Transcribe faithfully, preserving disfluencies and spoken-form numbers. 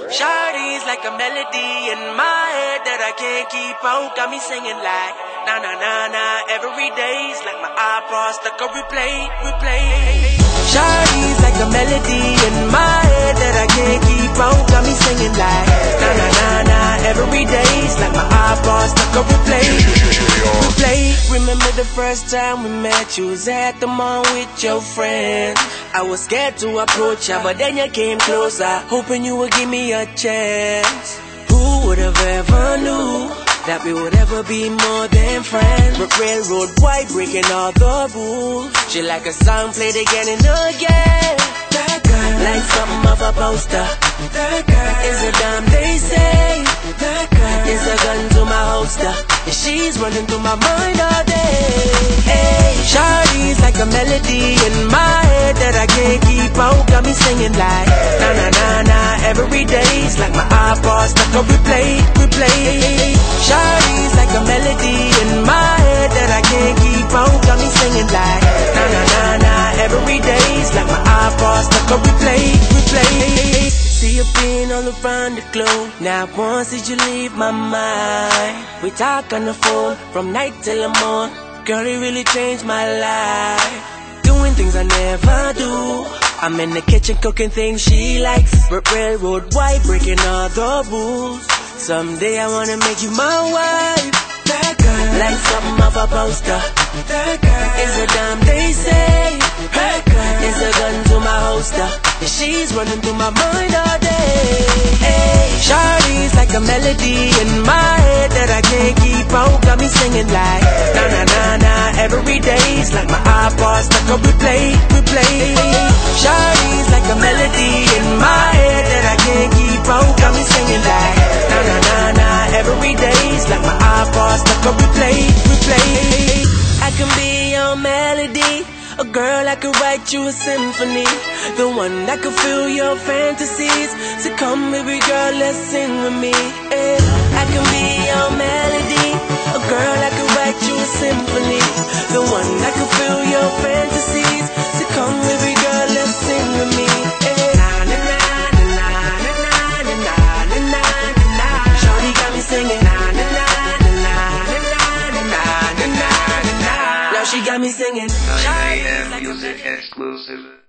Shawty's like a melody in my head that I can't keep out. Got me singing like na na na na every day's like my iPod stuck on replay, replay. Shawty's like a melody in my head that I can't keep out. Got me singing like na na na na every day's like my iPod stuck on replay, replay. Remember the first time we met? You was at the mall with your friends. I was scared to approach ya, but then you came closer, hoping you would give me a chance. Who would have ever knew that we would ever be more than friends? But railroad white, breaking all the rules. She like a song played again and again. That girl, like something of a poster. That girl is a dime, they say. That girl is a gun to my holster, and she's running through my mind all day. Hey, Shawty's like a melody in my head that I can't keep out. Got me singing like na na na na every day's like my iPod stuck on replay, replay. Shawty's like a melody in my head that I can't keep out. Got me singing like na na na na every day's like my iPod stuck on replay, replay. See you being all around the globe. Not once did you leave my mind. We talk on the phone from night till the morning. Girl, it really changed my life. Doing things I never do. I'm in the kitchen cooking things she likes. Railroad white, breaking all the rules. Someday I wanna make you my wife. That girl, like something of a poster. That girl is a dime, they say. That girl is a gun to my holster, and she's running through my mind all day. Hey, Shawty's like a melody in my head that I can't keep out. Got me singing like na na na na every day's like my iPod stuck on replay, replay. Shawty's like a melody in my head that I can't keep out. Got me singing like na na na na every day's like my iPod stuck on replay, replay. I can be your melody, a girl that could write you a symphony, the one that could fill your fantasies. So come baby girl, let's sing with me. Yeah. I can be your melody, a girl that could write you a symphony, the one that could fill your fantasies. So come baby girl, let's sing with me. Yeah. Na na na na na na na na na na na. Shawty got me singing na na na na na na na na na na. Now she got me singing. I am music exclusive.